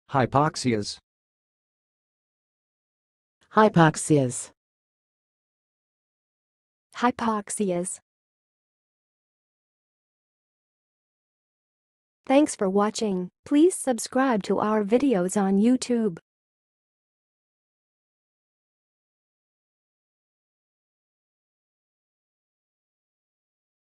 Hypoxias. Hypoxias. Hypoxias. Thanks for watching. Please subscribe to our videos on YouTube.